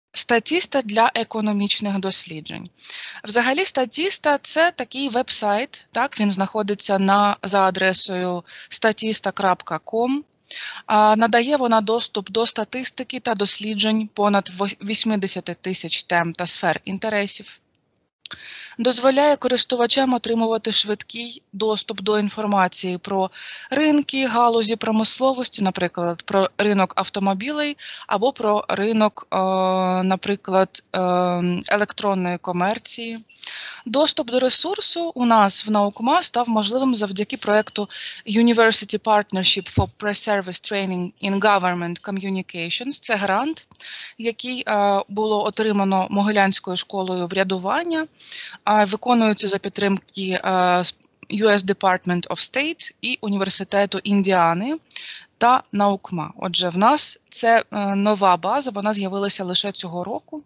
Статіста для економічних досліджень. Взагалі, Статіста – це такий веб-сайт, так, він знаходиться за адресою statista.com. Надає вона доступ до статистики та досліджень понад 80 тисяч тем та сфер інтересів. Дозволяє користувачам отримувати швидкий доступ до інформації про ринки, галузі промисловості, наприклад, про ринок автомобілей або про ринок, наприклад, електронної комерції. Доступ до ресурсу у нас в Наукма став можливим завдяки проєкту University Partnership for Pre-Service Training in Government Communications. Це грант, який було отримано Могилянською школою врядування, виконується за підтримки US Department of State і Університету Індіани та Наукма. Отже, в нас це нова база, вона з'явилася лише цього року.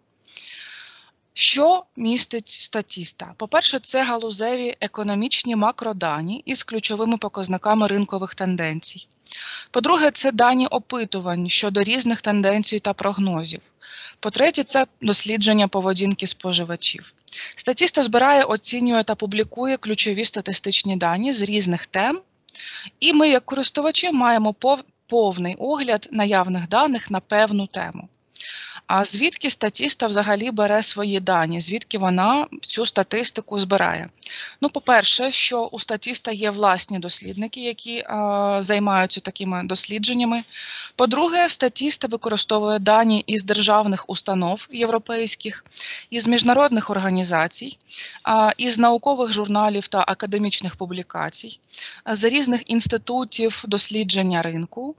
Що містить Статіста? По-перше, це галузеві економічні макродані із ключовими показниками ринкових тенденцій. По-друге, це дані опитувань щодо різних тенденцій та прогнозів. По-третє, це дослідження поведінки споживачів. Статіста збирає, оцінює та публікує ключові статистичні дані з різних тем, і ми, як користувачі, маємо повний огляд наявних даних на певну тему. А звідки Статіста взагалі бере свої дані, звідки вона цю статистику збирає? Ну, по-перше, що у Статіста є власні дослідники, які займаються такими дослідженнями. По-друге, Статіста використовує дані із державних установ європейських, із міжнародних організацій, із наукових журналів та академічних публікацій, з різних інститутів дослідження ринку,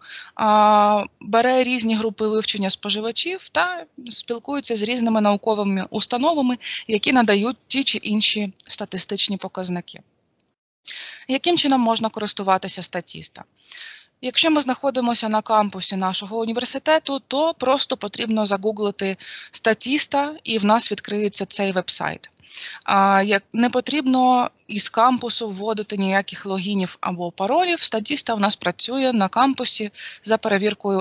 бере різні групи вивчення споживачів та спілкуються з різними науковими установами, які надають ті чи інші статистичні показники. Яким чином можна користуватися Статіста? Якщо ми знаходимося на кампусі нашого університету, то просто потрібно загуглити Статіста і в нас відкриється цей веб-сайт. Не потрібно із кампусу вводити ніяких логінів або паролів. Статіста у нас працює на кампусі за перевіркою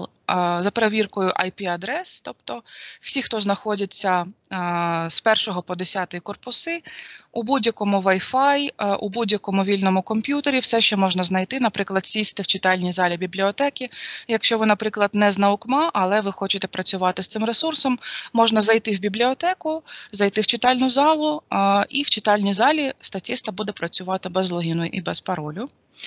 за перевіркою IP-адрес, тобто всі, хто знаходяться з 1 по 10 корпуси, у будь-якому Wi-Fi, у будь-якому вільному комп'ютері, все, що можна знайти, наприклад, сісти в читальній залі бібліотеки. Якщо ви, наприклад, не з Наукма, але ви хочете працювати з цим ресурсом, можна зайти в бібліотеку, зайти в читальну залу, і в читальній залі Статіста буде працювати без логіну і без паролю.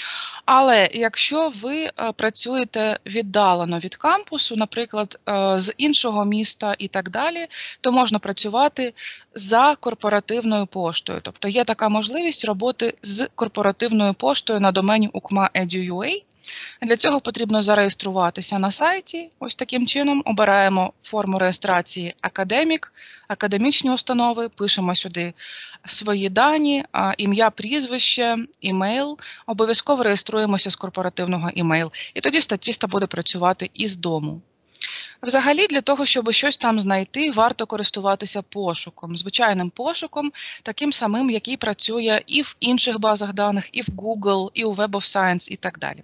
Але якщо ви працюєте віддалено від кампусу, наприклад, з іншого міста і так далі, то можна працювати за корпоративною поштою. Тобто є така можливість роботи з корпоративною поштою на домені ukma.edu.ua. Для цього потрібно зареєструватися на сайті. Ось таким чином обираємо форму реєстрації «Академік», академічні установи, пишемо сюди свої дані, ім'я, прізвище, імейл. Обов'язково реєструємося з корпоративного імейл. І тоді Статіста буде працювати із дому. Взагалі, для того, щоб щось там знайти, варто користуватися пошуком, звичайним пошуком, таким самим, який працює і в інших базах даних, і в Google, і у Web of Science, і так далі.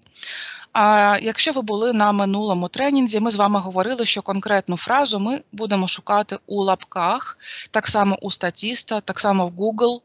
А якщо ви були на минулому тренінзі, ми з вами говорили, що конкретну фразу ми будемо шукати у лапках, так само у Статіста, так само в Google.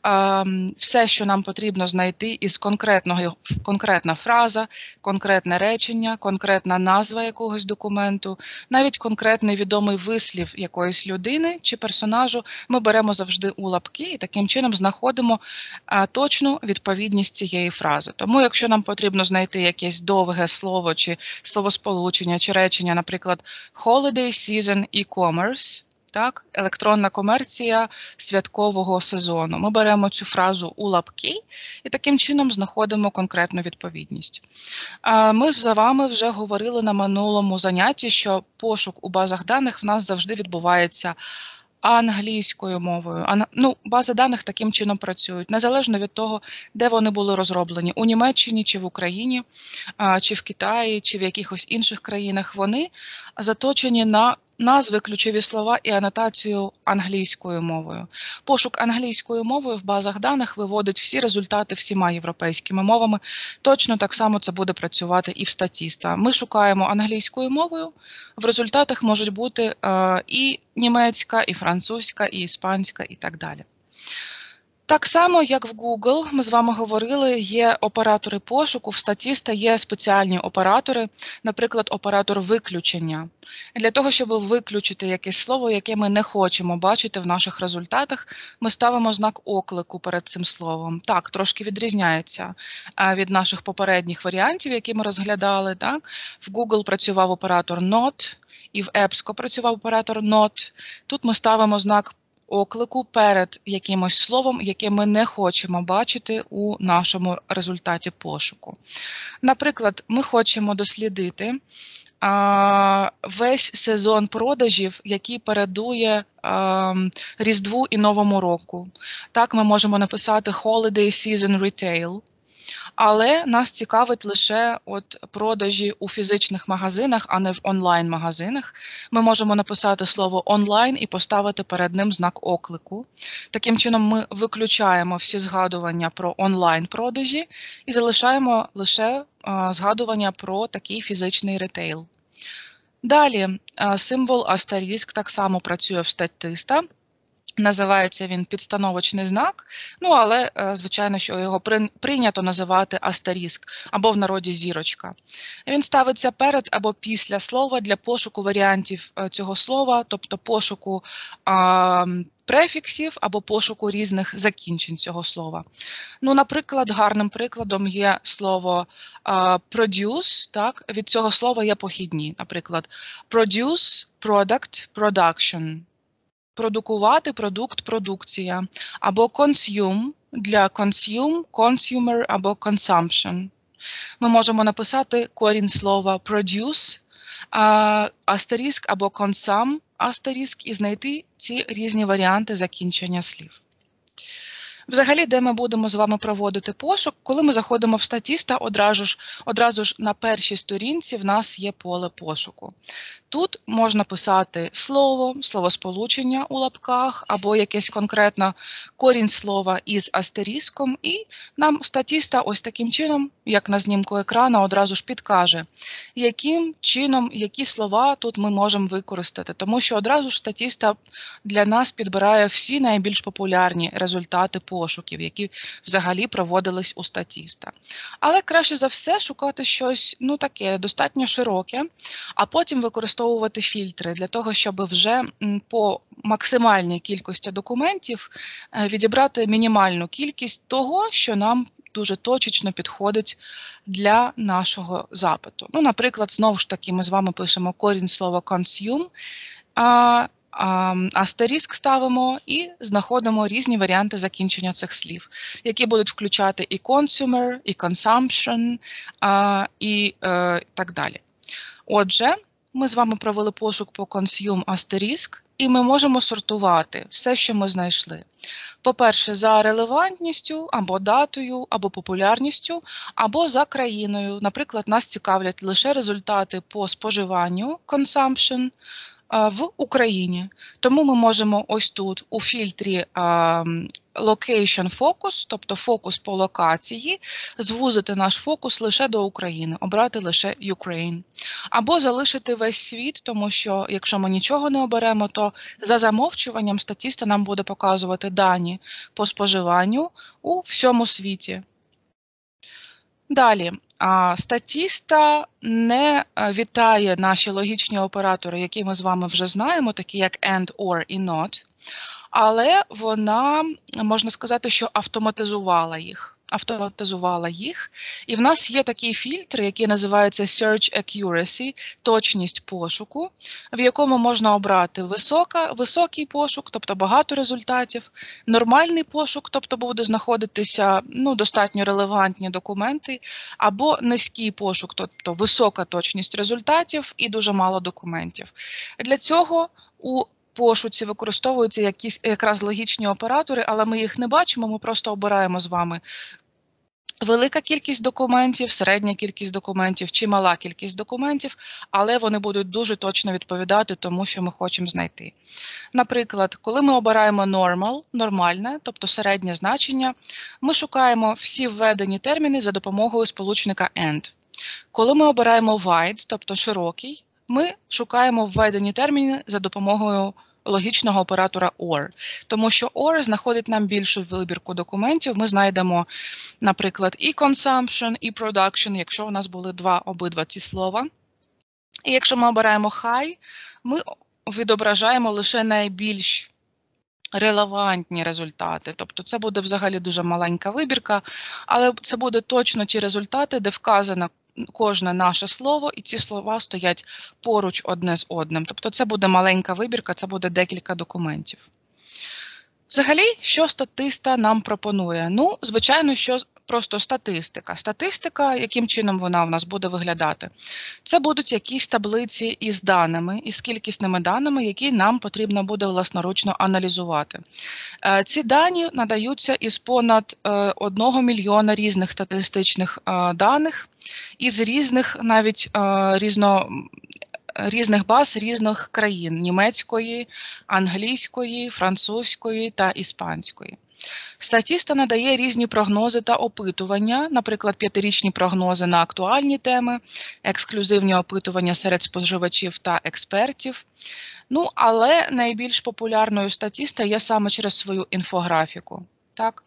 Все, що нам потрібно знайти із конкретна фраза, конкретне речення, конкретна назва якогось документу, навіть конкретний відомий вислів якоїсь людини чи персонажу, ми беремо завжди у лапки і таким чином знаходимо точну відповідність цієї фрази. Тому, якщо нам потрібно знайти якесь довге слово чи словосполучення чи речення, наприклад, Holiday Season E-commerce, так, електронна комерція святкового сезону. Ми беремо цю фразу у лапки і таким чином знаходимо конкретну відповідність. Ми з вами вже говорили на минулому занятті, що пошук у базах даних в нас завжди відбувається англійською мовою. Бази даних таким чином працюють, незалежно від того, де вони були розроблені, у Німеччині чи в Україні, чи в Китаї, чи в якихось інших країнах, вони заточені на назви, ключові слова і анотацію англійською мовою. Пошук англійською мовою в базах даних виводить всі результати всіма європейськими мовами. Точно так само це буде працювати і в статіста. Ми шукаємо англійською мовою, в результатах можуть бути і німецька, і французька, і іспанська, і так далі. Так само, як в Google, ми з вами говорили, є оператори пошуку, в статіста є спеціальні оператори, наприклад, оператор виключення. Для того, щоб виключити якесь слово, яке ми не хочемо бачити в наших результатах, ми ставимо знак оклику перед цим словом. Так, трошки відрізняється від наших попередніх варіантів, які ми розглядали. Так? В Google працював оператор not, і в EBSCO працював оператор not. Тут ми ставимо знак оклику перед якимось словом, яке ми не хочемо бачити у нашому результаті пошуку. Наприклад, ми хочемо дослідити весь сезон продажів, який передує Різдву і Новому року. Так, ми можемо написати Holiday Season Retail. Але нас цікавить лише продажі у фізичних магазинах, а не в онлайн-магазинах. Ми можемо написати слово онлайн і поставити перед ним знак оклику. Таким чином ми виключаємо всі згадування про онлайн-продажі і залишаємо лише згадування про такий фізичний ретейл. Далі символ астеріск так само працює в статиста. Називається він підстановочний знак, але, звичайно, що його прийнято називати астеріск, або в народі зірочка. Він ставиться перед або після слова для пошуку варіантів цього слова, тобто пошуку префіксів або пошуку різних закінчень цього слова. Наприклад, гарним прикладом є слово produce, так? Від цього слова є похідні, наприклад, produce, product, production. Продукувати, продукт, продукція, або consume для consume, consumer або consumption. Ми можемо написати корінь слова produce, астеріск або consum, астеріск і знайти ці різні варіанти закінчення слів. Взагалі, де ми будемо з вами проводити пошук, коли ми заходимо в статіста, одразу ж на першій сторінці в нас є поле пошуку. Тут можна писати слово, словосполучення у лапках, або якесь конкретно корінь слова із астеріском, і нам статіста ось таким чином, як на знімку екрану, одразу ж підкаже, яким чином, які слова тут ми можемо використати. Тому що одразу ж статіста для нас підбирає всі найбільш популярні результати пошуків, які взагалі проводились у статіста. Але краще за все шукати щось таке, достатньо широке, а потім використовувати фільтри для того, щоб вже по максимальній кількості документів відібрати мінімальну кількість того, що нам дуже точечно підходить для нашого запиту. Наприклад, знову ж таки, ми з вами пишемо корінь слова consume, астеріск ставимо і знаходимо різні варіанти закінчення цих слів, які будуть включати і consumer, і consumption, і так далі. Отже, ми з вами провели пошук по consume астеріск, і ми можемо сортувати все, що ми знайшли. По-перше, за релевантністю, або датою, або популярністю, або за країною. Наприклад, нас цікавлять лише результати по споживанню, consumption, в Україні. Тому ми можемо ось тут у фільтрі Location Focus, тобто фокус по локації, звузити наш фокус лише до України, обрати лише Ukraine. Або залишити весь світ, тому що якщо ми нічого не оберемо, то за замовчуванням статіста нам буде показувати дані по споживанню у всьому світі. Далі, статіста не вітає наші логічні оператори, які ми з вами вже знаємо, такі як AND, OR і NOT, але вона, можна сказати, що автоматизувала їх. І в нас є такий фільтр, який називається Search Accuracy, точність пошуку, в якому можна обрати високий пошук, тобто багато результатів, нормальний пошук, тобто буде знаходитися достатньо релевантні документи, або низький пошук, тобто висока точність результатів і дуже мало документів. Для цього у пошуці використовуються якраз логічні оператори, але ми їх не бачимо, ми просто обираємо з вами велика кількість документів, середня кількість документів чи мала кількість документів, але вони будуть дуже точно відповідати тому, що ми хочемо знайти. Наприклад, коли ми обираємо normal, нормальне, тобто середнє значення, ми шукаємо всі введені терміни за допомогою сполучника and. Коли ми обираємо wide, тобто широкий, ми шукаємо введені терміни за допомогою логічного оператора OR, тому що OR знаходить нам більшу вибірку документів. Ми знайдемо, наприклад, і consumption, і production, якщо у нас були обидва ці слова. І якщо ми обираємо high, ми відображаємо лише найбільш релевантні результати. Тобто це буде взагалі дуже маленька вибірка, але це буде точно ті результати, де вказано кожне наше слово, і ці слова стоять поруч одне з одним. Тобто це буде маленька вибірка, це буде декілька документів. Взагалі, що статиста нам пропонує? Ну, звичайно, що просто статистика. Статистика, яким чином вона в нас буде виглядати? Це будуть якісь таблиці із даними, із кількісними даними, які нам потрібно буде власноручно аналізувати. Ці дані надаються із понад 1 мільйона різних статистичних даних, із різних навіть різних баз різних країн – німецької, англійської, французької та іспанської. Статіста надає різні прогнози та опитування, наприклад, 5-річні прогнози на актуальні теми, ексклюзивні опитування серед споживачів та експертів. Ну, але найбільш популярною статіста є саме через свою інфографіку. Так?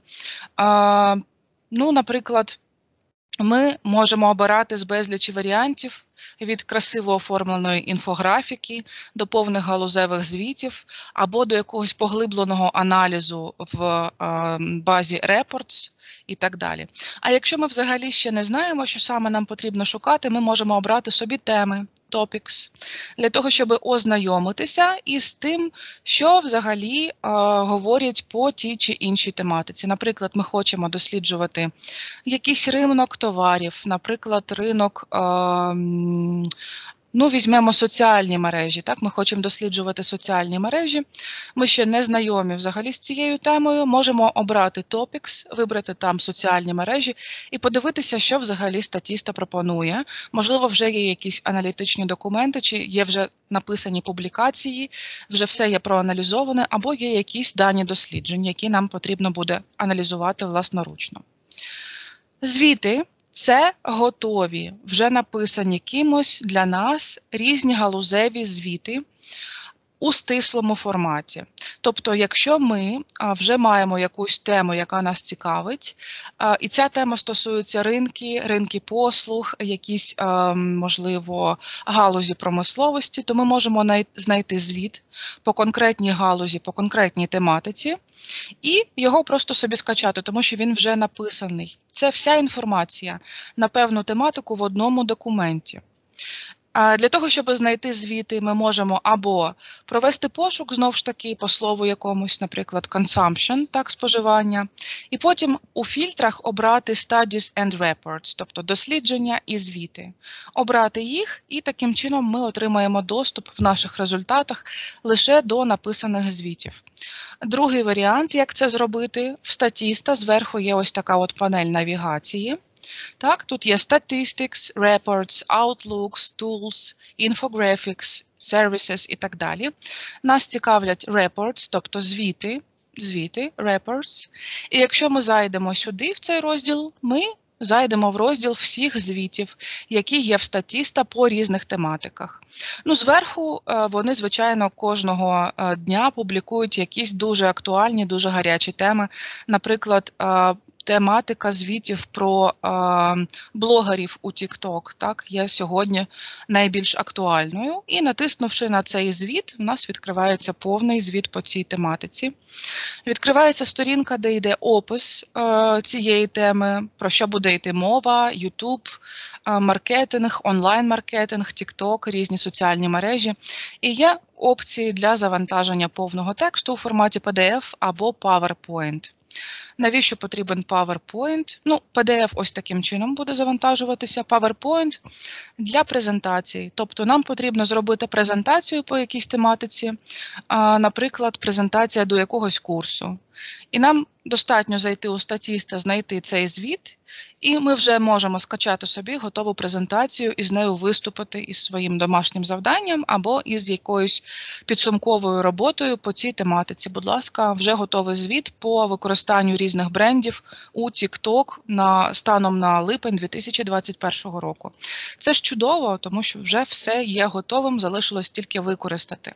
Наприклад, ми можемо обирати з безлічі варіантів від красиво оформленої інфографіки до повних галузевих звітів або до якогось поглибленого аналізу в базі Reports і так далі. А якщо ми взагалі ще не знаємо, що саме нам потрібно шукати, ми можемо обрати собі теми, topics, для того, щоб ознайомитися із тим, що взагалі говорять по тій чи іншій тематиці. Наприклад, ми хочемо досліджувати якийсь ринок товарів, наприклад, ринок, візьмемо соціальні мережі. Так? Ми хочемо досліджувати соціальні мережі. Ми ще не знайомі взагалі з цією темою. Можемо обрати topics, вибрати там соціальні мережі і подивитися, що взагалі статіста пропонує. Можливо, вже є якісь аналітичні документи, чи є вже написані публікації, вже все є проаналізоване, або є якісь дані досліджень, які нам потрібно буде аналізувати власноручно. Звіти. Це готові, вже написані кимось для нас різні галузеві звіти у стислому форматі. Тобто, якщо ми вже маємо якусь тему, яка нас цікавить, і ця тема стосується ринки послуг, якісь, можливо, галузі промисловості, то ми можемо знайти звіт по конкретній галузі, по конкретній тематиці, і його просто собі скачати, тому що він вже написаний. Це вся інформація на певну тематику в одному документі. Для того, щоб знайти звіти, ми можемо або провести пошук, знову ж таки, по слову якомусь, наприклад, consumption, так, споживання, і потім у фільтрах обрати studies and reports, тобто дослідження і звіти. Обрати їх, і таким чином ми отримаємо доступ в наших результатах лише до написаних звітів. Другий варіант, як це зробити, в статіста зверху є ось така от панель навігації. Так, тут є Statistics, Reports, Outlooks, Tools, Infographics, Services і так далі. Нас цікавлять Reports, тобто звіти, Reports. І якщо ми зайдемо сюди, в цей розділ, ми зайдемо в розділ всіх звітів, які є в статіста по різних тематиках. Зверху вони, звичайно, кожного дня публікують якісь дуже актуальні, дуже гарячі теми. Наприклад, тематика звітів про блогерів у TikTok, так, є сьогодні найбільш актуальною. І натиснувши на цей звіт, у нас відкривається повний звіт по цій тематиці. Відкривається сторінка, де йде опис цієї теми, про що буде йти мова, YouTube, маркетинг, онлайн-маркетинг, TikTok, різні соціальні мережі. І є опції для завантаження повного тексту у форматі PDF або PowerPoint. Навіщо потрібен PowerPoint? Ну, PDF ось таким чином буде завантажуватися. PowerPoint для презентації. Тобто нам потрібно зробити презентацію по якійсь тематиці, наприклад, презентація до якогось курсу. І нам достатньо зайти у Statista, знайти цей звіт, і ми вже можемо скачати собі готову презентацію і з нею виступити із своїм домашнім завданням або із якоюсь підсумковою роботою по цій тематиці. Будь ласка, вже готовий звіт по використанню різних брендів у TikTok станом на липень 2021 року. Це ж чудово, тому що вже все є готовим, залишилось тільки використати.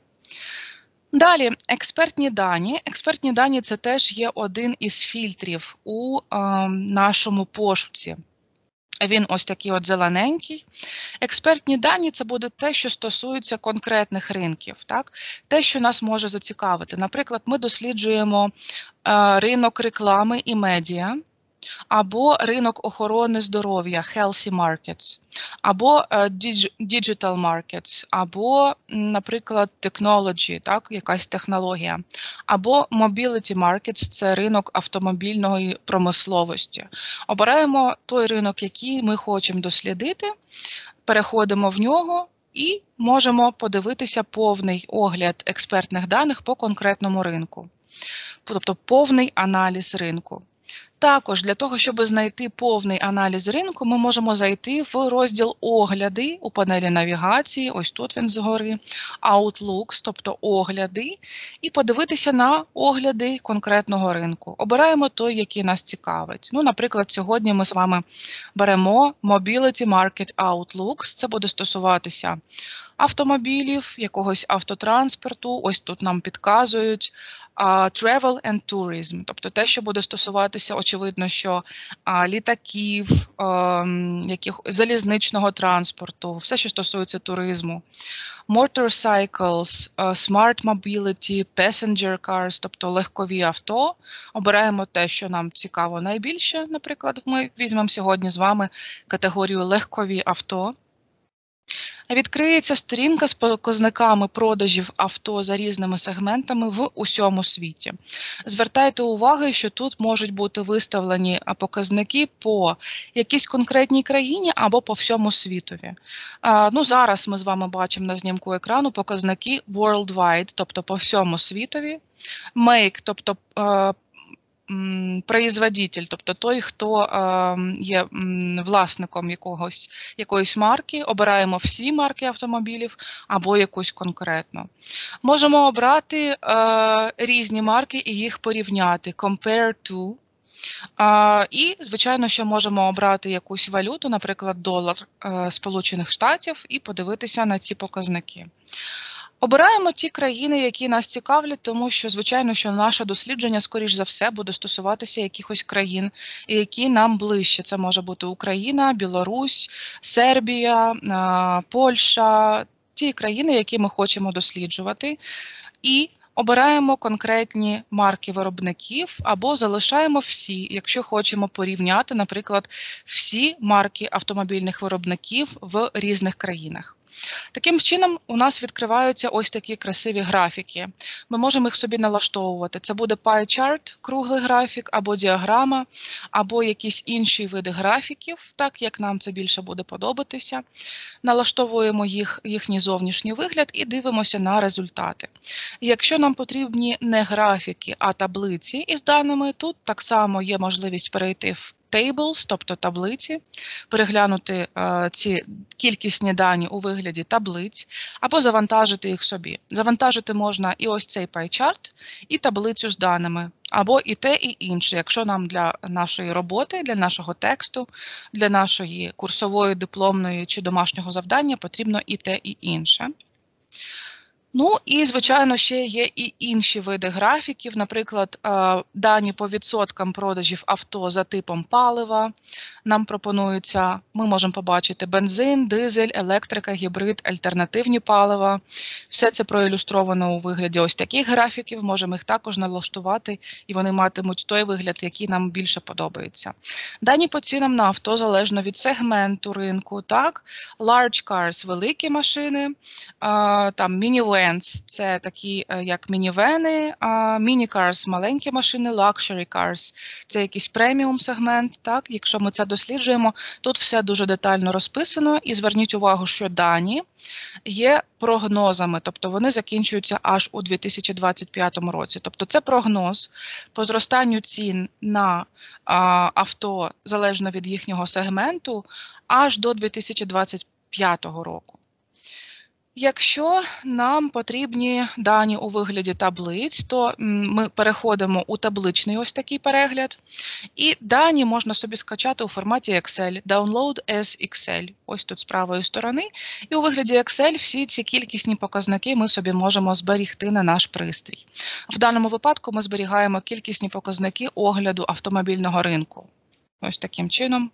Далі, експертні дані. Експертні дані – це теж є один із фільтрів у нашому пошуці. Він ось такий от зелененький. Експертні дані – це буде те, що стосується конкретних ринків, так? Те, що нас може зацікавити. Наприклад, ми досліджуємо ринок реклами і медіа, або ринок охорони здоров'я, healthy markets, або digital markets, або, наприклад, technology, так, якась технологія, або mobility markets – це ринок автомобільної промисловості. Обираємо той ринок, який ми хочемо дослідити, переходимо в нього і можемо подивитися повний огляд експертних даних по конкретному ринку, тобто повний аналіз ринку. Також для того, щоб знайти повний аналіз ринку, ми можемо зайти в розділ «Огляди» у панелі навігації, ось тут він згори, Outlooks, тобто «Огляди», і подивитися на огляди конкретного ринку. Обираємо той, який нас цікавить. Ну, наприклад, сьогодні ми з вами беремо Mobility Market Outlooks, це буде стосуватися автомобілів, якогось автотранспорту, ось тут нам підказують, travel and tourism, тобто те, що буде стосуватися, очевидно, що літаків, залізничного транспорту, все, що стосується туризму. Motorcycles, smart mobility, passenger cars, тобто легкові авто. Обираємо те, що нам цікаво найбільше. Наприклад, ми візьмемо сьогодні з вами категорію легкові авто. Відкриється сторінка з показниками продажів авто за різними сегментами в усьому світі. Звертайте увагу, що тут можуть бути виставлені показники по якійсь конкретній країні або по всьому світові. Ну, зараз ми з вами бачимо на знімку екрану показники worldwide, тобто по всьому світові. Make, тобто производитель, тобто той, хто є власником якоїсь марки, обираємо всі марки автомобілів або якусь конкретну. Можемо обрати різні марки і їх порівняти, compare to. І, звичайно, що можемо обрати якусь валюту, наприклад, долар Сполучених Штатів, і подивитися на ці показники. Обираємо ті країни, які нас цікавлять, тому що, звичайно, що наше дослідження, скоріш за все, буде стосуватися якихось країн, які нам ближче. Це може бути Україна, Білорусь, Сербія, Польща, ті країни, які ми хочемо досліджувати. І обираємо конкретні марки виробників або залишаємо всі, якщо хочемо порівняти, наприклад, всі марки автомобільних виробників в різних країнах. Таким чином, у нас відкриваються ось такі красиві графіки. Ми можемо їх собі налаштовувати. Це буде pie chart, круглий графік, або діаграма, або якісь інші види графіків, так як нам це більше буде подобатися. Налаштовуємо їхній зовнішній вигляд і дивимося на результати. Якщо нам потрібні не графіки, а таблиці із даними, тут так само є можливість перейти в Tables, тобто таблиці, переглянути ці кількісні дані у вигляді таблиць, або завантажити їх собі. Завантажити можна і ось цей pie-chart, і таблицю з даними, або і те, і інше, якщо нам для нашої роботи, для нашого тексту, для нашої курсової, дипломної чи домашнього завдання потрібно і те, і інше. Ну і, звичайно, ще є і інші види графіків, наприклад, дані по відсоткам продажів авто за типом палива. Нам пропонуються, ми можемо побачити бензин, дизель, електрика, гібрид, альтернативні палива. Все це проілюстровано у вигляді ось таких графіків, можемо їх також налаштувати, і вони матимуть той вигляд, який нам більше подобається. Дані по цінам на авто залежно від сегменту ринку, так? Large cars – великі машини, там мінівен brands – це такі, як мінівени, міні-карс – маленькі машини, luxury cars – це якийсь преміум-сегмент. Так? Якщо ми це досліджуємо, тут все дуже детально розписано. І зверніть увагу, що дані є прогнозами, тобто вони закінчуються аж у 2025 році. Тобто це прогноз по зростанню цін на авто, залежно від їхнього сегменту, аж до 2025 року. Якщо нам потрібні дані у вигляді таблиць, то ми переходимо у табличний ось такий перегляд. І дані можна собі скачати у форматі Excel, Download as Excel, ось тут з правої сторони. І у вигляді Excel всі ці кількісні показники ми собі можемо зберігти на наш пристрій. В даному випадку ми зберігаємо кількісні показники огляду автомобільного ринку. Ось таким чином.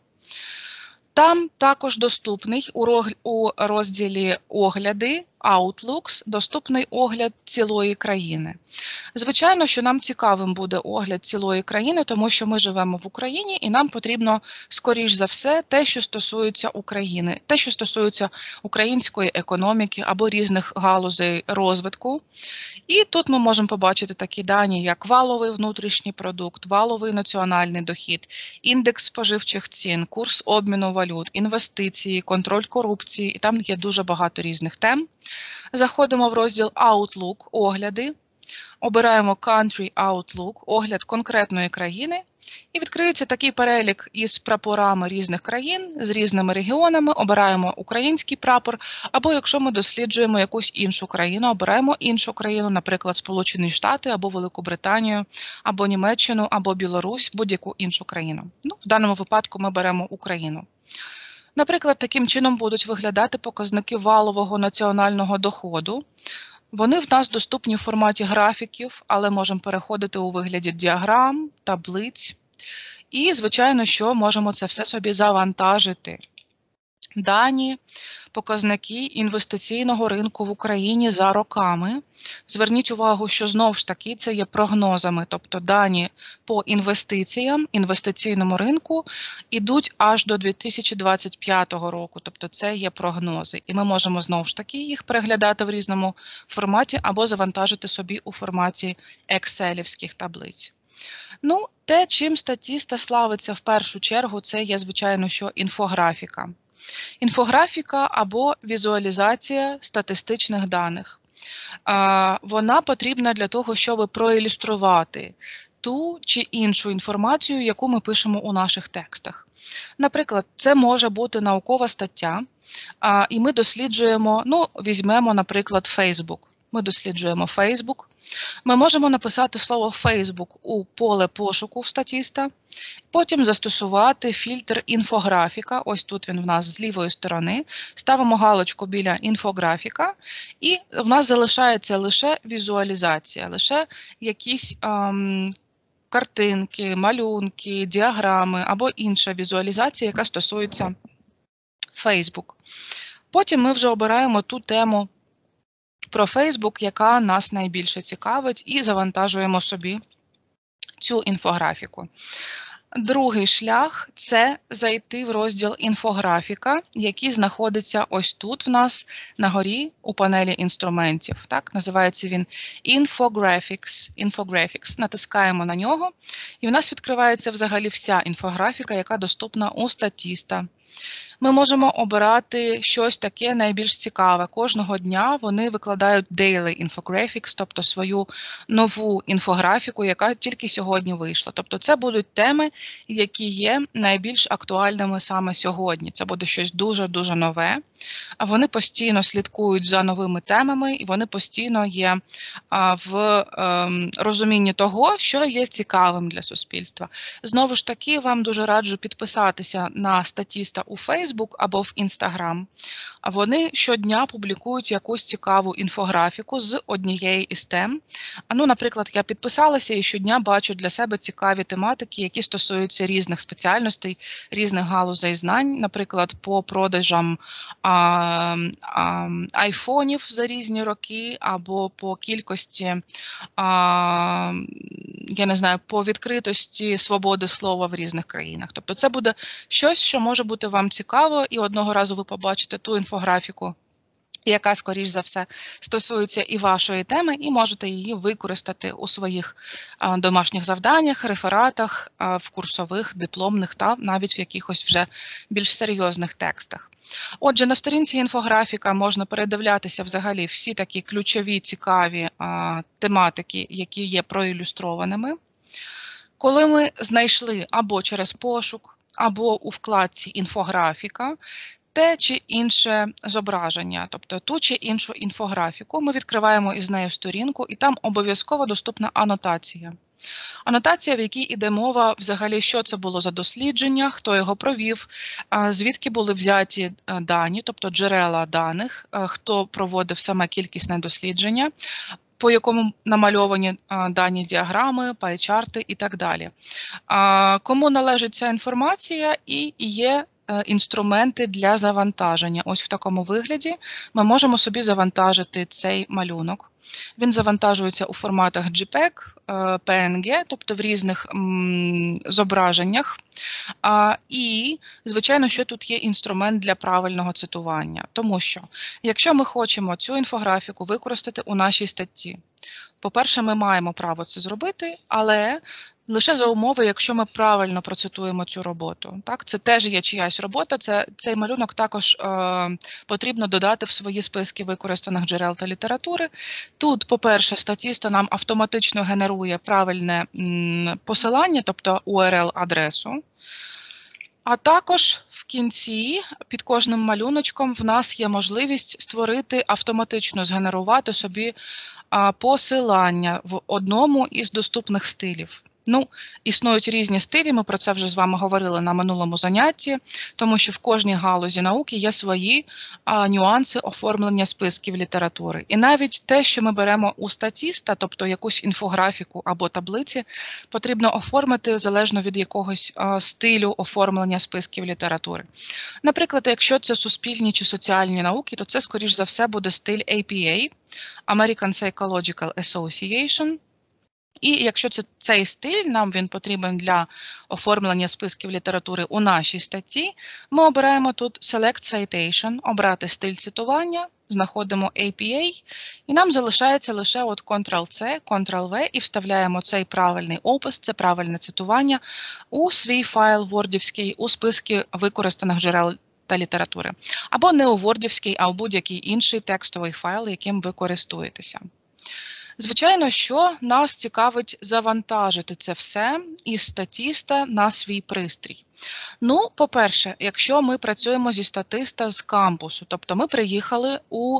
Там також доступний у розділі «Огляди» Outlooks, доступний огляд цілої країни. Звичайно, що нам цікавим буде огляд цілої країни, тому що ми живемо в Україні і нам потрібно, скоріш за все, те, що стосується України, те, що стосується української економіки або різних галузей розвитку. І тут ми можемо побачити такі дані, як валовий внутрішній продукт, валовий національний дохід, індекс споживчих цін, курс обміну валют, інвестиції, контроль корупції, і там є дуже багато різних тем. Заходимо в розділ Outlook, огляди, обираємо Country Outlook, огляд конкретної країни, і відкриється такий перелік із прапорами різних країн, з різними регіонами, обираємо український прапор, або якщо ми досліджуємо якусь іншу країну, обираємо іншу країну, наприклад, Сполучені Штати, або Велику Британію, або Німеччину, або Білорусь, будь-яку іншу країну. Ну, в даному випадку ми беремо Україну. Наприклад, таким чином будуть виглядати показники валового національного доходу. Вони в нас доступні в форматі графіків, але можемо переходити у вигляді діаграм, таблиць. І, звичайно, що можемо це все собі завантажити. Дані, показники інвестиційного ринку в Україні за роками. Зверніть увагу, що знову ж таки це є прогнозами, тобто дані по інвестиціям, інвестиційному ринку ідуть аж до 2025 року, тобто це є прогнози. І ми можемо знову ж таки їх переглядати в різному форматі або завантажити собі у форматі екселівських таблиць. Ну, те, чим статіста славиться в першу чергу, це є, звичайно, що інфографіка. Інфографіка або візуалізація статистичних даних. Вона потрібна для того, щоб проілюструвати ту чи іншу інформацію, яку ми пишемо у наших текстах. Наприклад, це може бути наукова стаття, і ми досліджуємо, візьмемо, наприклад, Facebook. Ми досліджуємо Facebook. Ми можемо написати слово Facebook у поле пошуку в статіста, потім застосувати фільтр інфографіка, ось тут він в нас з лівої сторони, ставимо галочку біля інфографіка, і в нас залишається лише візуалізація, лише якісь картинки, малюнки, діаграми або інша візуалізація, яка стосується Facebook. Потім ми вже обираємо ту тему про Facebook, яка нас найбільше цікавить, і завантажуємо собі цю інфографіку. Другий шлях – це зайти в розділ «Інфографіка», який знаходиться ось тут в нас на горі у панелі інструментів. Так, називається він Infographics. Натискаємо на нього, і в нас відкривається взагалі вся інфографіка, яка доступна у статіста. Ми можемо обирати щось таке найбільш цікаве. Кожного дня вони викладають Daily Infographics, тобто свою нову інфографіку, яка тільки сьогодні вийшла. Тобто це будуть теми, які є найбільш актуальними саме сьогодні. Це буде щось дуже-дуже нове. Вони постійно слідкують за новими темами, і вони постійно є в розумінні того, що є цікавим для суспільства. Знову ж таки, вам дуже раджу підписатися на статіста у Facebook або в Instagram. Вони щодня публікують якусь цікаву інфографіку з однієї із тем. Наприклад, я підписалася і щодня бачу для себе цікаві тематики, які стосуються різних спеціальностей, різних галузей знань, наприклад, по продажам айфонів за різні роки, або по кількості, по відкритості свободи слова в різних країнах. Тобто це буде щось, що може бути вам цікаво, і одного разу ви побачите ту інфографіку, яка, скоріш за все, стосується і вашої теми, і можете її використати у своїх домашніх завданнях, рефератах, в курсових, дипломних та навіть в якихось вже більш серйозних текстах. Отже, на сторінці інфографіка можна передивлятися взагалі всі такі ключові, цікаві тематики, які є проілюстрованими. Коли ми знайшли або через пошук, або у вкладці «Інфографіка» те чи інше зображення, тобто ту чи іншу інфографіку, ми відкриваємо із нею сторінку, і там обов'язково доступна анотація. Анотація, в якій іде мова взагалі, що це було за дослідження, хто його провів, звідки були взяті дані, тобто джерела даних, хто проводив саме кількісне дослідження, по якому намальовані дані діаграми, пайчарти і так далі. Кому належить ця інформація і є інструменти для завантаження. Ось в такому вигляді ми можемо собі завантажити цей малюнок. Він завантажується у форматах JPEG, PNG, тобто в різних зображеннях. І, звичайно, що тут є інструмент для правильного цитування. Тому що, якщо ми хочемо цю інфографіку використати у нашій статті, по-перше, ми маємо право це зробити, але лише за умови, якщо ми правильно процитуємо цю роботу. Так? Це теж є чиясь робота, цей малюнок також потрібно додати в свої списки використаних джерел та літератури. Тут, по-перше, статіста нам автоматично генерує правильне посилання, тобто URL-адресу. А також в кінці, під кожним малюночком, в нас є можливість створити, автоматично згенерувати собі посилання в одному із доступних стилів. Ну, існують різні стилі, ми про це вже з вами говорили на минулому занятті, тому що в кожній галузі науки є свої нюанси оформлення списків літератури. І навіть те, що ми беремо у статіста, тобто якусь інфографіку або таблиці, потрібно оформити залежно від якогось стилю оформлення списків літератури. Наприклад, якщо це суспільні чи соціальні науки, то це, скоріш за все, буде стиль APA, American Psychological Association. І якщо цей стиль, нам він потрібен для оформлення списків літератури у нашій статті, ми обираємо тут Select Citation, обрати стиль цитування, знаходимо APA, і нам залишається лише от Ctrl-C, Ctrl-V і вставляємо цей правильний опис, це правильне цитування у свій файл wordівський, у списки використаних джерел та літератури. Або не у wordівський, а у будь-який інший текстовий файл, яким ви користуєтеся. Звичайно, що нас цікавить завантажити це все із статіста на свій пристрій. Ну, по-перше, якщо ми працюємо зі статиста з кампусу, тобто ми приїхали у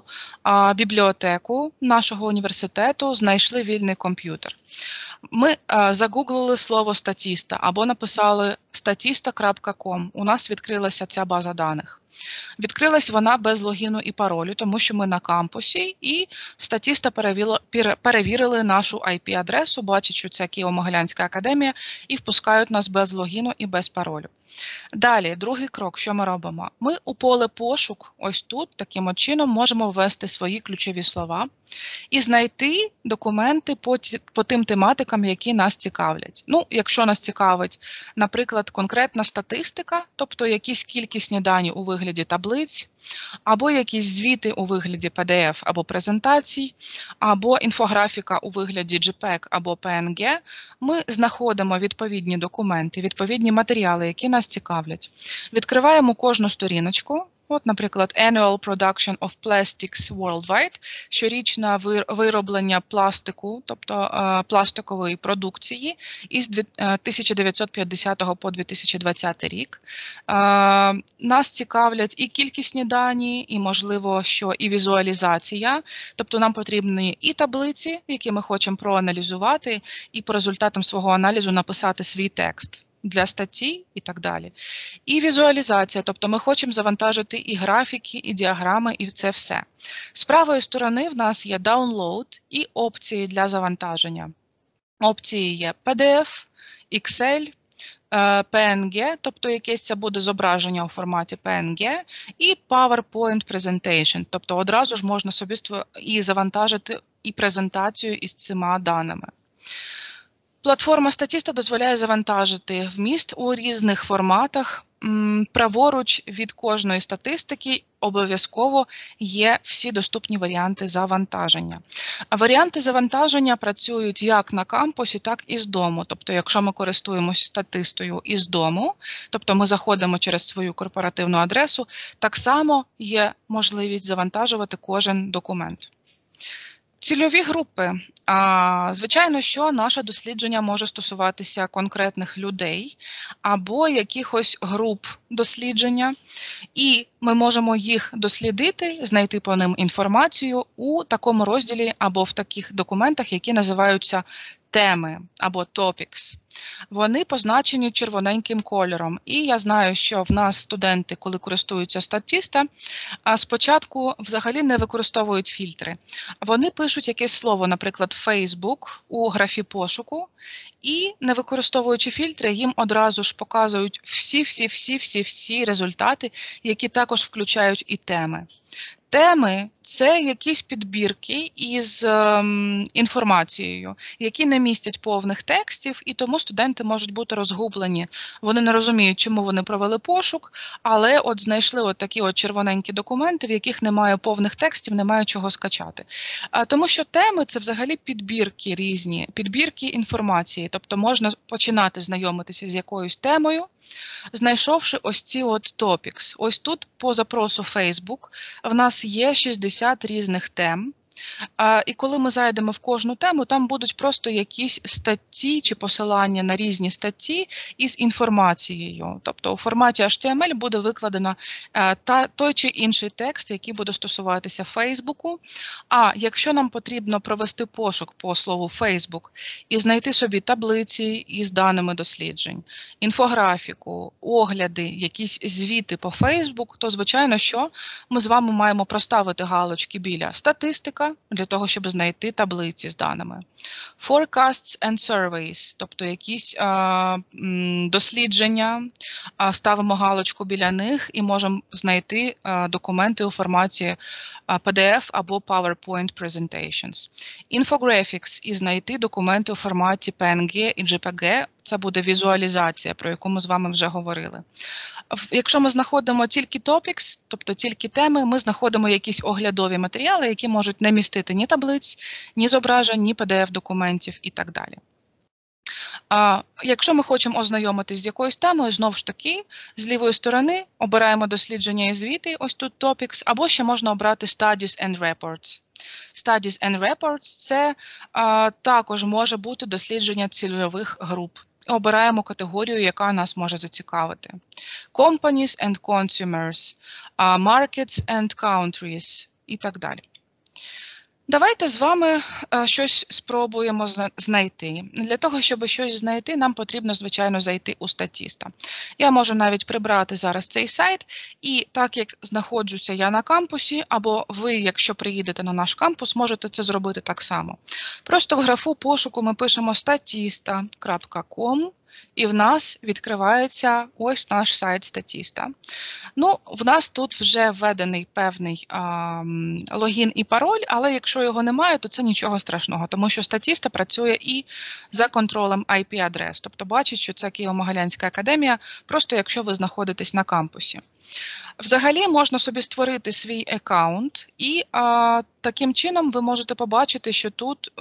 бібліотеку нашого університету, знайшли вільний комп'ютер. Ми загуглили слово статіста або написали statista.com, у нас відкрилася ця база даних. Відкрилась вона без логіну і паролю, тому що ми на кампусі, і статіста перевірили нашу IP-адресу, бачать, що це Києво-Могилянська академія, і впускають нас без логіну і без паролю. Далі, другий крок, що ми робимо? Ми у поле пошук, ось тут, таким от чином, можемо ввести свої ключові слова і знайти документи по тим тематикам, які нас цікавлять. Ну, якщо нас цікавить, наприклад, конкретна статистика, тобто якісь кількісні дані у вигляді таблиць, або якісь звіти у вигляді PDF або презентацій, або інфографіка у вигляді JPEG або PNG, ми знаходимо відповідні документи, відповідні матеріали, які нас цікавлять. Відкриваємо кожну сторіночку. От, наприклад, Annual Production of Plastics Worldwide, щорічне вироблення пластику, тобто пластикової продукції із 1950 по 2020 рік. Нас цікавлять і кількісні дані, і, можливо, що і візуалізація, тобто нам потрібні і таблиці, які ми хочемо проаналізувати, і по результатам свого аналізу написати свій текст для статті і так далі. І візуалізація, тобто ми хочемо завантажити і графіки, і діаграми, і це все. З правої сторони в нас є Download і опції для завантаження. Опції є PDF, Excel, PNG, тобто якесь це буде зображення у форматі PNG, і PowerPoint Presentation, тобто одразу ж можна собі і завантажити і презентацію із цими даними. Платформа статіста дозволяє завантажити вміст у різних форматах, праворуч від кожної статистики обов'язково є всі доступні варіанти завантаження. Варіанти завантаження працюють як на кампусі, так і з дому. Тобто, якщо ми користуємося статистою із дому, тобто ми заходимо через свою корпоративну адресу, так само є можливість завантажувати кожен документ. Цільові групи. Звичайно, що наше дослідження може стосуватися конкретних людей або якихось груп дослідження, і ми можемо їх дослідити, знайти по ним інформацію у такому розділі або в таких документах, які називаються теми або topics. Вони позначені червоненьким кольором. І я знаю, що в нас студенти, коли користуються статіста, спочатку взагалі не використовують фільтри. Вони пишуть якесь слово, наприклад, Facebook у графі пошуку, і, не використовуючи фільтри, їм одразу ж показують всі результати, які також включають і теми. Теми – це якісь підбірки із інформацією, які не містять повних текстів, і тому студенти можуть бути розгублені. Вони не розуміють, чому вони провели пошук, але от знайшли от такі от червоненькі документи, в яких немає повних текстів, немає чого скачати. Тому що теми – це взагалі підбірки різні, підбірки інформації. Тобто можна починати знайомитися з якоюсь темою, знайшовши ось ці от topics. Ось тут по запросу Facebook в нас є 60 різних тем. І коли ми зайдемо в кожну тему, там будуть просто якісь статті чи посилання на різні статті із інформацією. Тобто у форматі HTML буде викладено той чи інший текст, який буде стосуватися Фейсбуку. А якщо нам потрібно провести пошук по слову Facebook і знайти собі таблиці із даними досліджень, інфографіку, огляди, якісь звіти по Facebook, то, звичайно, що ми з вами маємо проставити галочки біля статистика, для того, щоб знайти таблиці з даними. Forecasts and surveys, тобто якісь дослідження, ставимо галочку біля них і можемо знайти документи у форматі PDF або PowerPoint presentations. Infographics і знайти документи у форматі PNG і JPG. Це буде візуалізація, про яку ми з вами вже говорили. Якщо ми знаходимо тільки topics, тобто тільки теми, ми знаходимо якісь оглядові матеріали, які можуть не містити ні таблиць, ні зображень, ні PDF-документів і так далі. Якщо ми хочемо ознайомитись з якоюсь темою, знову ж таки, з лівої сторони обираємо дослідження і звіти, ось тут topics, або ще можна обрати Studies and Reports. Studies and Reports – це також може бути дослідження цільових груп. Обираємо категорію, яка нас може зацікавити. Companies and Consumers, Markets and Countries і так далі. Давайте з вами щось спробуємо знайти. Для того, щоб щось знайти, нам потрібно, звичайно, зайти у статіста. Я можу навіть прибрати зараз цей сайт, і так як знаходжуся я на кампусі, або ви, якщо приїдете на наш кампус, можете це зробити так само. Просто в графу пошуку ми пишемо statista.com, і в нас відкривається ось наш сайт статіста. Ну, в нас тут вже введений певний логін і пароль, але якщо його немає, то це нічого страшного, тому що статіста працює і за контролем IP-адрес. Тобто бачить, що це Києво-Могилянська академія, просто якщо ви знаходитесь на кампусі. Взагалі можна собі створити свій аккаунт, і таким чином ви можете побачити, що тут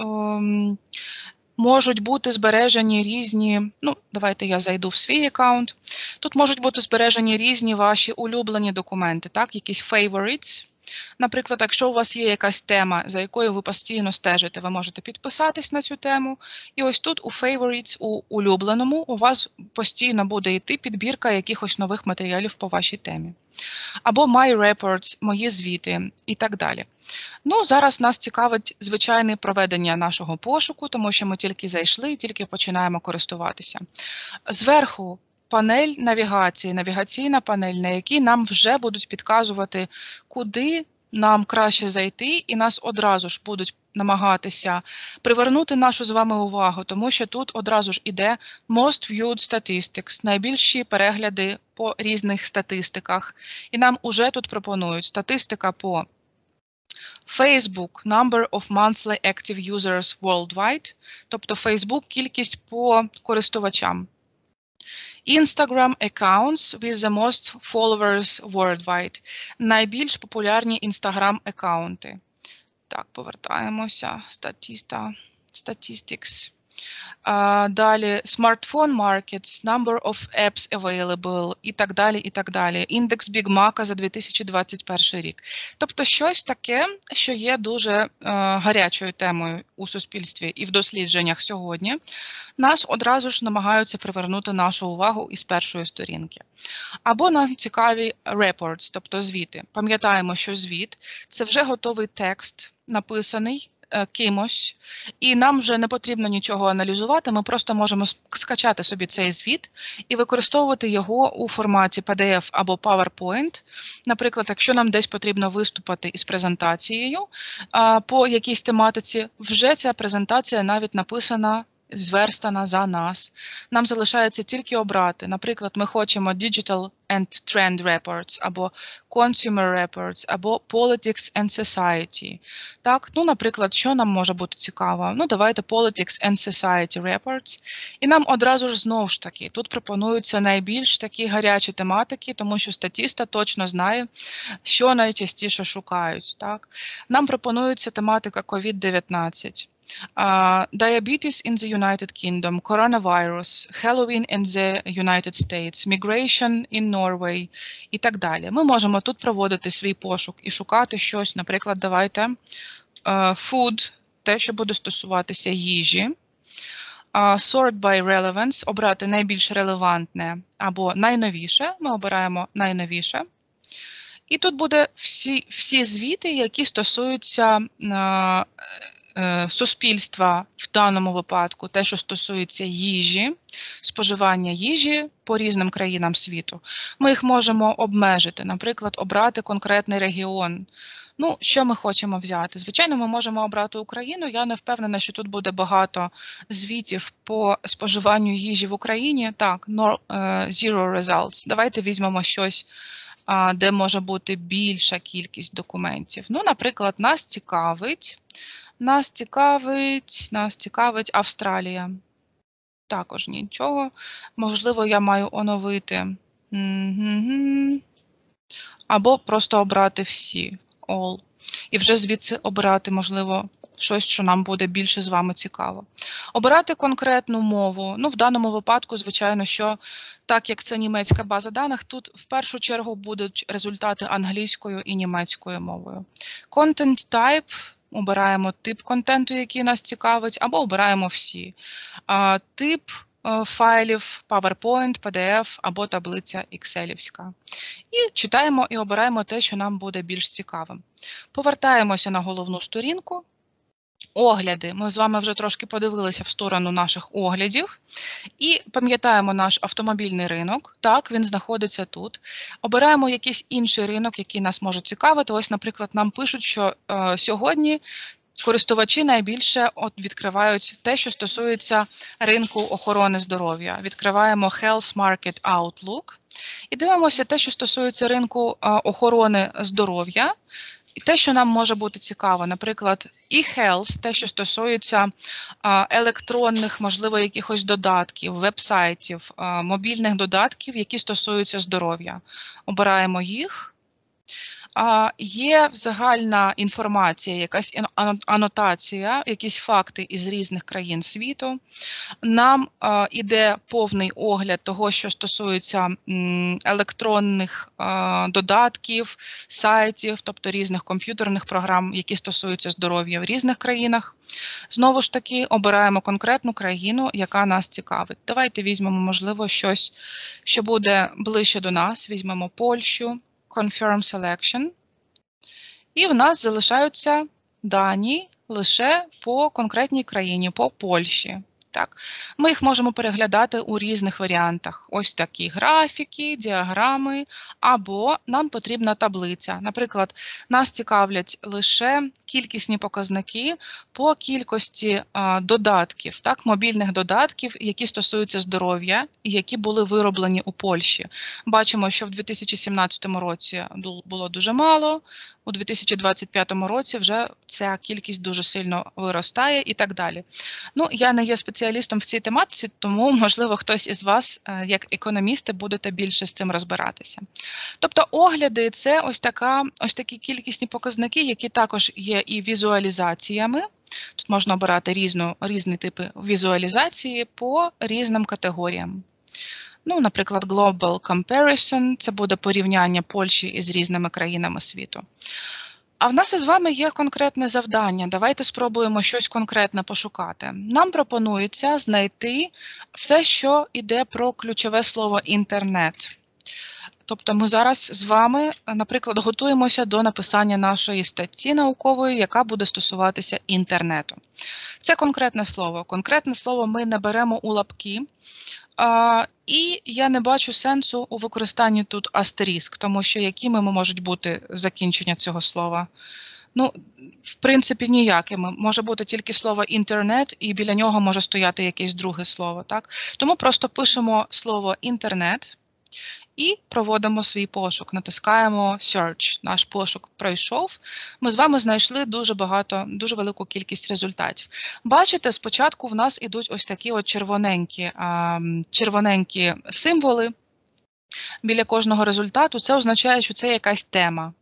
можуть бути збережені різні, давайте я зайду в свій аккаунт. Тут можуть бути збережені різні ваші улюблені документи, так, якісь favorites. Наприклад, якщо у вас є якась тема, за якою ви постійно стежите, ви можете підписатись на цю тему. І ось тут у favorites, у улюбленому, у вас постійно буде йти підбірка якихось нових матеріалів по вашій темі. Або My Reports, мої звіти і так далі. Ну, зараз нас цікавить звичайне проведення нашого пошуку, тому що ми тільки зайшли і тільки починаємо користуватися. Зверху панель навігації, навігаційна панель, на якій нам вже будуть підказувати, куди нам краще зайти, і нас одразу ж будуть намагатися привернути нашу з вами увагу, тому що тут одразу ж іде Most Viewed Statistics, найбільші перегляди по різних статистиках. І нам уже тут пропонують статистика по Facebook, number of monthly active users worldwide, тобто Facebook, кількість по користувачам. Instagram accounts with the most followers worldwide. Найбільш популярні Instagram аккаунти. Так, повертаємося. Statistics. Далі smartphone markets, number of apps available і так далі, і так далі. Індекс Біг Мака за 2021 рік. Тобто щось таке, що є дуже гарячою темою у суспільстві і в дослідженнях сьогодні, нас одразу ж намагаються привернути нашу увагу із першої сторінки. Або нам цікаві reports, тобто звіти. Пам'ятаємо, що звіт – це вже готовий текст, написаний кимось, і нам вже не потрібно нічого аналізувати, ми просто можемо скачати собі цей звіт і використовувати його у форматі PDF або PowerPoint. Наприклад, якщо нам десь потрібно виступити із презентацією по якійсь тематиці, вже ця презентація навіть написана, зверстана за нас. Нам залишається тільки обрати. Наприклад, ми хочемо Digital and Trend Reports, або Consumer Reports, або Politics and Society. Так, ну, наприклад, що нам може бути цікаво? Ну, давайте Politics and Society Reports. І нам одразу ж знову ж таки, тут пропонуються найбільш такі гарячі тематики, тому що статіста точно знає, що найчастіше шукають. Так? Нам пропонується тематика COVID-19. Diabetes in the United Kingdom, coronavirus, Halloween in the United States, migration in Norway і так далі. Ми можемо тут проводити свій пошук і шукати щось, наприклад, давайте food, те, що буде стосуватися їжі, sort by relevance, обрати найбільш релевантне або найновіше, ми обираємо найновіше. І тут буде всі звіти, які стосуються суспільства в даному випадку, те, що стосується їжі, споживання їжі по різним країнам світу. Ми їх можемо обмежити, наприклад, обрати конкретний регіон. Ну, що ми хочемо взяти? Звичайно, ми можемо обрати Україну. Я не впевнена, що тут буде багато звітів по споживанню їжі в Україні. Так, zero results. Давайте візьмемо щось, де може бути більша кількість документів. Ну, наприклад, нас цікавить Австралія. Також нічого. Можливо, я маю оновити. Або просто обрати всі. All. І вже звідси обирати, можливо, щось, що нам буде більше з вами цікаво. Обирати конкретну мову. Ну, в даному випадку, звичайно, що так як це німецька база даних, тут в першу чергу будуть результати англійською і німецькою мовою. Content type. Обираємо тип контенту, який нас цікавить, або обираємо всі. Тип файлів PowerPoint, PDF або таблиця Excelівська. І читаємо і обираємо те, що нам буде більш цікавим. Повертаємося на головну сторінку. Огляди. Ми з вами вже трошки подивилися в сторону наших оглядів. І пам'ятаємо наш автомобільний ринок. Так, він знаходиться тут. Обираємо якийсь інший ринок, який нас може цікавити. Ось, наприклад, нам пишуть, що сьогодні користувачі найбільше відкривають те, що стосується ринку охорони здоров'я. Відкриваємо Health Market Outlook і дивимося те, що стосується ринку охорони здоров'я. І те, що нам може бути цікаво, наприклад, e-health, те, що стосується електронних, можливо, якихось додатків, веб-сайтів, мобільних додатків, які стосуються здоров'я. Обираємо їх. Є загальна інформація, якась анотація, якісь факти із різних країн світу. Нам іде повний огляд того, що стосується електронних додатків, сайтів, тобто різних комп'ютерних програм, які стосуються здоров'я в різних країнах. Знову ж таки, обираємо конкретну країну, яка нас цікавить. Давайте візьмемо, можливо, щось, що буде ближче до нас. Візьмемо Польщу. Confirm Selection. І в нас залишаються дані лише по конкретній країні, по Польщі. Так. Ми їх можемо переглядати у різних варіантах. Ось такі графіки, діаграми, або нам потрібна таблиця. Наприклад, нас цікавлять лише кількісні показники по кількості додатків, так, мобільних додатків, які стосуються здоров'я і які були вироблені у Польщі. Бачимо, що в 2017 році було дуже мало, у 2025 році вже ця кількість дуже сильно виростає і так далі. Ну, я не є спеціалістом в цій тематиці, тому, можливо, хтось із вас, як економісти, будете більше з цим розбиратися. Тобто огляди – це ось такі кількісні показники, які також є і візуалізаціями. Тут можна обирати різні типи візуалізації по різним категоріям. Ну, наприклад, Global Comparison – це буде порівняння Польщі із різними країнами світу. А в нас із вами є конкретне завдання. Давайте спробуємо щось конкретне пошукати. Нам пропонується знайти все, що йде про ключове слово «інтернет». Тобто ми зараз з вами, наприклад, готуємося до написання нашої статті наукової, яка буде стосуватися інтернету. Це конкретне слово. Конкретне слово ми не беремо у лапки. І я не бачу сенсу у використанні тут астеріск, тому що якими можуть бути закінчення цього слова? Ну, в принципі, ніякими. Може бути тільки слово «інтернет» і біля нього може стояти якесь друге слово. Так? Тому просто пишемо слово «інтернет» і проводимо свій пошук, натискаємо Search. Наш пошук пройшов. Ми з вами знайшли дуже велику кількість результатів. Бачите, спочатку в нас ідуть ось такі от червоненькі символи біля кожного результату. Це означає, що це якась тема.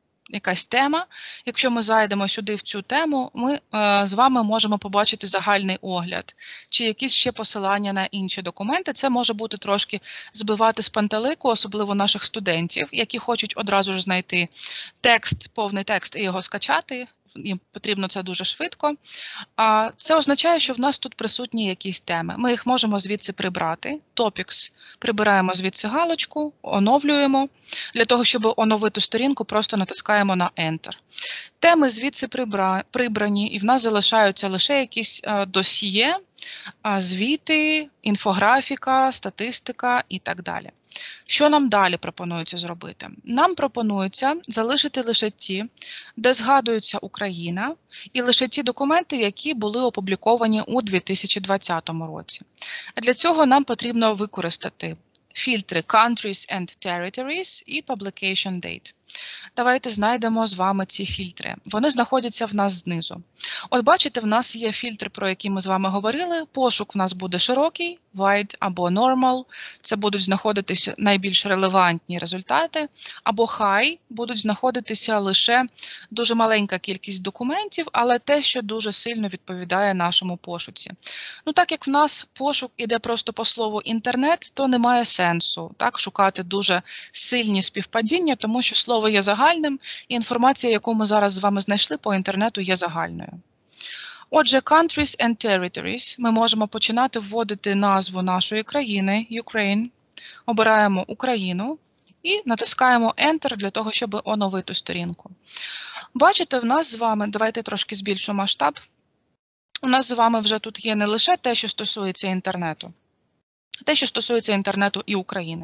Якщо ми зайдемо сюди в цю тему, ми з вами можемо побачити загальний огляд, чи якісь ще посилання на інші документи. Це може бути трошки збивати з пантелику, особливо наших студентів, які хочуть одразу ж знайти повний текст і його скачати. Їм потрібно це дуже швидко. Це означає, що в нас тут присутні якісь теми. Ми їх можемо звідси прибрати. Topics. Прибираємо звідси галочку, оновлюємо. Для того, щоб оновити сторінку, просто натискаємо на Enter. Теми звідси прибрані, і в нас залишаються лише якісь досьє, звіти, інфографіка, статистика і так далі. Що нам далі пропонується зробити? Нам пропонується залишити лише ті, де згадується Україна, і лише ті документи, які були опубліковані у 2020 році. Для цього нам потрібно використати фільтри Countries and Territories і Publication Date. Давайте знайдемо з вами ці фільтри. Вони знаходяться в нас знизу. От бачите, в нас є фільтр, про який ми з вами говорили. Пошук в нас буде широкий, wide або normal. Це будуть знаходитися найбільш релевантні результати. Або high, будуть знаходитися лише дуже маленька кількість документів, але те, що дуже сильно відповідає нашому пошуці. Ну, так як в нас пошук іде просто по слову інтернет, то немає сенсу шукати дуже сильні співпадіння, тому що слово є загальним, і інформація, яку ми зараз з вами знайшли по інтернету, є загальною. Отже, Countries and Territories. Ми можемо починати вводити назву нашої країни, Ukraine. Обираємо Україну і натискаємо Enter для того, щоб оновити сторінку. Бачите, в нас з вами, давайте трошки збільшу масштаб, у нас з вами вже тут є не лише те, що стосується інтернету, те, що стосується інтернету і України.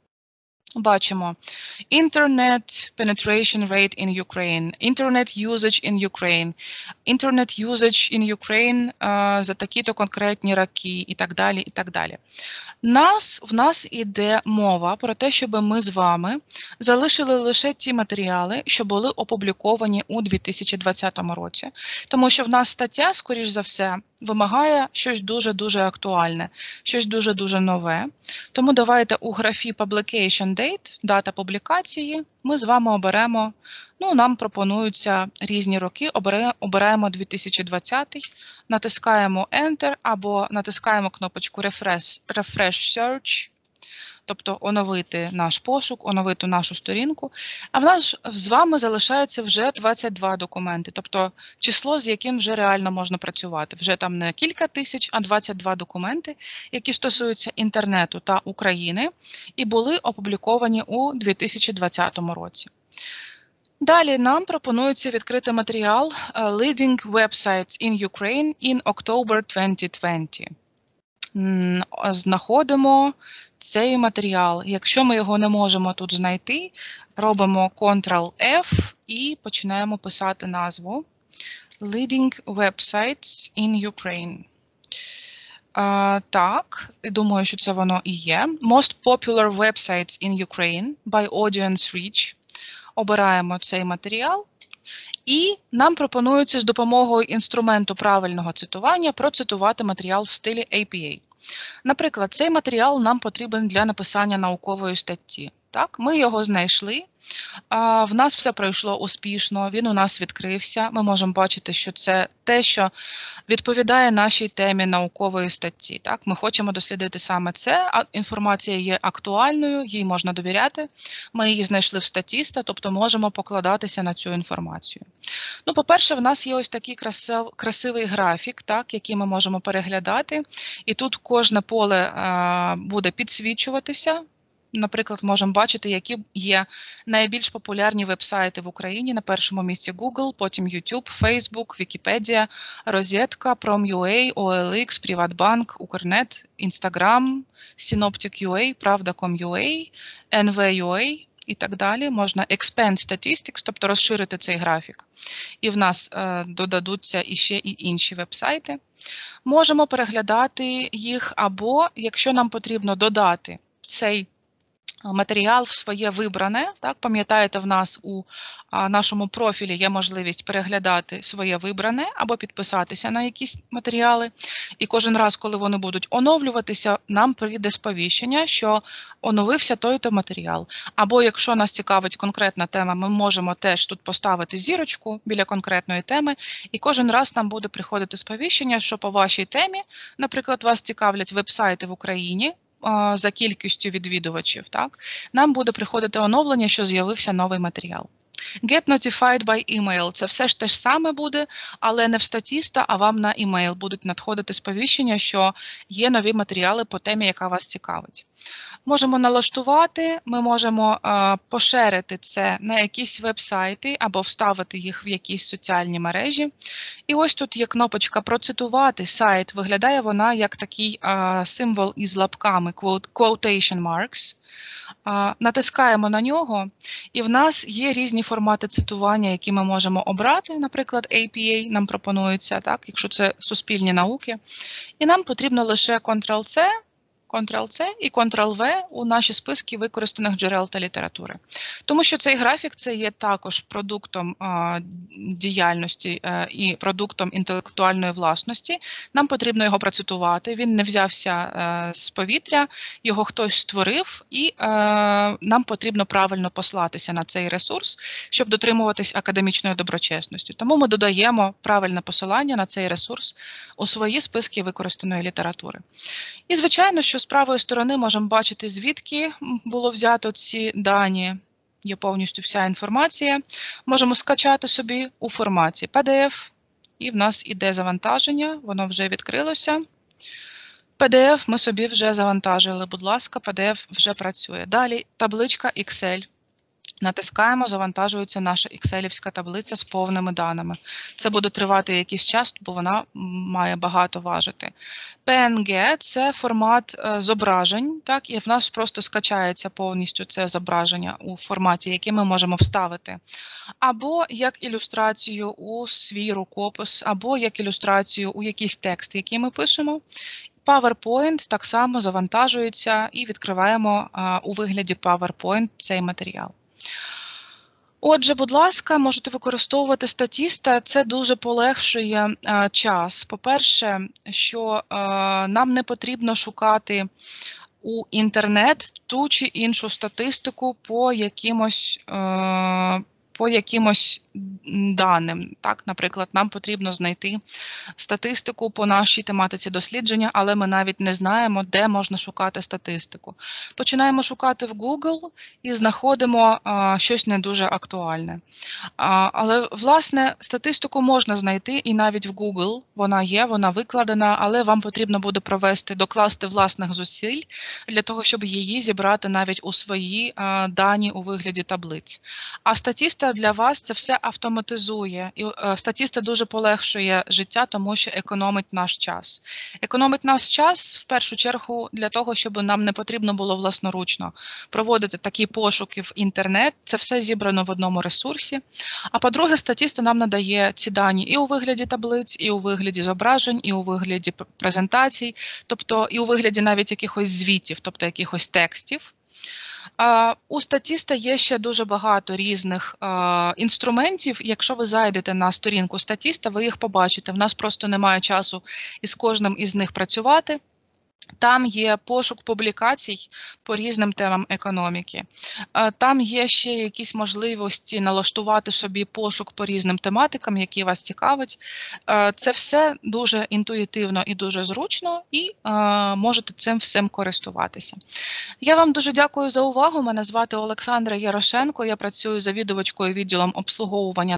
Бачимо Internet penetration rate in Ukraine, Internet usage in Ukraine, Internet usage in Ukraine за такі-то конкретні роки і так далі, і так далі. В нас іде мова про те, щоб ми з вами залишили лише ті матеріали, що були опубліковані у 2020 році. Тому що в нас стаття, скоріш за все, вимагає щось дуже-дуже актуальне, щось дуже-дуже нове. Тому давайте у графі Publication Date, дата публікації, ми з вами оберемо, нам пропонуються різні роки, обираємо 2020, натискаємо Enter або натискаємо кнопочку Refresh Search, тобто оновити наш пошук, оновити нашу сторінку. А в нас з вами залишається вже 22 документи, тобто число, з яким вже реально можна працювати. Вже там не кілька тисяч, а 22 документи, які стосуються інтернету та України і були опубліковані у 2020 році. Далі нам пропонується відкрити матеріал Leading Websites in Ukraine in October 2020. Знаходимо цей матеріал. Якщо ми його не можемо тут знайти, робимо Ctrl-F і починаємо писати назву Leading Websites in Ukraine. Так, думаю, що це воно і є. Most Popular Websites in Ukraine by Audience Reach. Обираємо цей матеріал І нам пропонується з допомогою інструменту правильного цитування процитувати матеріал в стилі APA. Наприклад, цей матеріал нам потрібен для написання наукової статті. Так, ми його знайшли, в нас все пройшло успішно, він у нас відкрився. Ми можемо бачити, що це те, що відповідає нашій темі наукової статті. Так, ми хочемо дослідити саме це, а інформація є актуальною, їй можна довіряти. Ми її знайшли в статіста, тобто можемо покладатися на цю інформацію. Ну, по-перше, в нас є ось такий красивий графік, так, який ми можемо переглядати. І тут кожне поле буде підсвічуватися. Наприклад, можемо бачити, які є найбільш популярні веб-сайти в Україні. На першому місці Google, потім YouTube, Facebook, Wikipedia, Розетка, Prom.ua, OLX, Приватбанк, Укрнет, Instagram, Synoptic.ua, Правда.com.ua, NV.ua і так далі. Можна expand statistics, тобто розширити цей графік. І в нас додадуться іще і інші веб-сайти. Можемо переглядати їх, або, якщо нам потрібно додати цей матеріал в своє вибране. Так, пам'ятаєте, в нас у нашому профілі є можливість переглядати своє вибране або підписатися на якісь матеріали. І кожен раз, коли вони будуть оновлюватися, нам прийде сповіщення, що оновився той-то матеріал. Або якщо нас цікавить конкретна тема, ми можемо теж тут поставити зірочку біля конкретної теми, і кожен раз нам буде приходити сповіщення, що по вашій темі, наприклад, вас цікавлять веб-сайти в Україні, за кількістю відвідувачів, так, нам буде приходити оновлення, що з'явився новий матеріал. Get notified by email – це все ж те ж саме буде, але не в статіста, а вам на email будуть надходити сповіщення, що є нові матеріали по темі, яка вас цікавить. Можемо налаштувати, ми можемо поширити це на якісь веб-сайти або вставити їх в якісь соціальні мережі. І ось тут є кнопочка «Процитувати сайт». Виглядає вона як такий символ із лапками «Quotation marks». Натискаємо на нього, і в нас є різні формати цитування, які ми можемо обрати. Наприклад, APA нам пропонується, так, якщо це суспільні науки. І нам потрібно лише Ctrl-C, Ctrl-C і Ctrl-V у наші списки використаних джерел та літератури. Тому що цей графік це є також продуктом діяльності і продуктом інтелектуальної власності. Нам потрібно його процитувати, він не взявся з повітря, його хтось створив, і нам потрібно правильно послатися на цей ресурс, щоб дотримуватись академічної доброчесності. Тому ми додаємо правильне посилання на цей ресурс у свої списки використаної літератури. І, звичайно, що з правої сторони можемо бачити, звідки було взято ці дані. Є повністю вся інформація. Можемо скачати собі у форматі PDF. І в нас іде завантаження, воно вже відкрилося. PDF ми собі вже завантажили, будь ласка, PDF вже працює. Далі табличка Excel. Натискаємо, завантажується наша екселівська таблиця з повними даними. Це буде тривати якийсь час, бо вона має багато важити. PNG – це формат зображень, так, і в нас просто скачається повністю це зображення у форматі, який ми можемо вставити. Або як ілюстрацію у свій рукопис, або як ілюстрацію у якийсь текст, який ми пишемо. PowerPoint так само завантажується і відкриваємо у вигляді PowerPoint цей матеріал. Отже, будь ласка, можете використовувати статіста, це дуже полегшує час. По-перше, що нам не потрібно шукати у інтернет ту чи іншу статистику по якимось даним. Так, наприклад, нам потрібно знайти статистику по нашій тематиці дослідження, але ми навіть не знаємо, де можна шукати статистику. Починаємо шукати в Google і знаходимо щось не дуже актуальне. Але, власне, статистику можна знайти і навіть в Google. Вона є, вона викладена, але вам потрібно буде докласти власних зусиль для того, щоб її зібрати навіть у свої дані у вигляді таблиць. А статіста для вас це все автоматизує. І статіста дуже полегшує життя, тому що економить наш час. Економить наш час, в першу чергу, для того, щоб нам не потрібно було власноручно проводити такі пошуки в інтернет. Це все зібрано в одному ресурсі. А по-друге, статіста нам надає ці дані і у вигляді таблиць, і у вигляді зображень, і у вигляді презентацій, тобто і у вигляді навіть якихось звітів, тобто якихось текстів. У статіста є ще дуже багато різних інструментів. Якщо ви зайдете на сторінку статіста, ви їх побачите. В нас просто немає часу із кожним із них працювати. Там є пошук публікацій по різним темам економіки. Там є ще якісь можливості налаштувати собі пошук по різним тематикам, які вас цікавить. Це все дуже інтуїтивно і дуже зручно, і можете цим всім користуватися. Я вам дуже дякую за увагу. Мене звати Олександра Ярошенко, я працюю завідувачкою відділом обслуговування